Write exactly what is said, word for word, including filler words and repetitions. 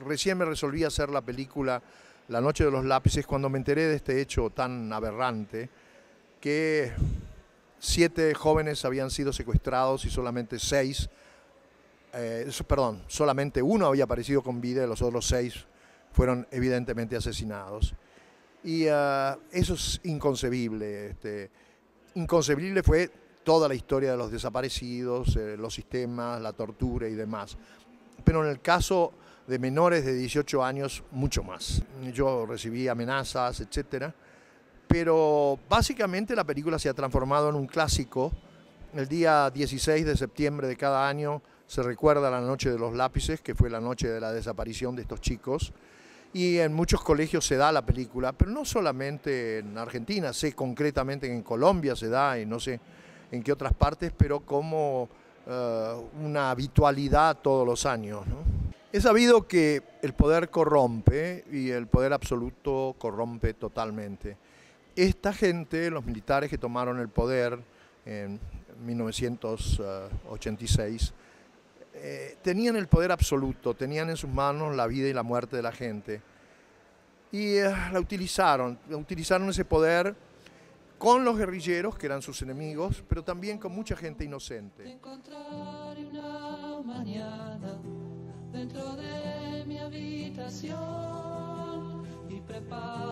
recién me resolví a hacer la película La noche de los lápices cuando me enteré de este hecho tan aberrante, que siete jóvenes habían sido secuestrados y solamente seis, eh, perdón, solamente uno había aparecido con vida y los otros seis fueron evidentemente asesinados. Y uh, eso es inconcebible. Este, inconcebible fue toda la historia de los desaparecidos, eh, los sistemas, la tortura y demás. Pero en el caso de menores de dieciocho años, mucho más. Yo recibí amenazas, etcétera. Pero básicamente la película se ha transformado en un clásico. El día dieciséis de septiembre de cada año se recuerda la noche de los lápices, que fue la noche de la desaparición de estos chicos. Y en muchos colegios se da la película, pero no solamente en Argentina, sé concretamente que en Colombia se da y no sé en qué otras partes, pero como uh, una habitualidad todos los años, ¿no? Es sabido que el poder corrompe y el poder absoluto corrompe totalmente. Esta gente, los militares que tomaron el poder en mil novecientos ochenta y seis, eh, tenían el poder absoluto, tenían en sus manos la vida y la muerte de la gente. Y eh, la utilizaron, utilizaron ese poder con los guerrilleros, que eran sus enemigos, pero también con mucha gente inocente. Encontrar una mañana dentro de mi habitación y preparar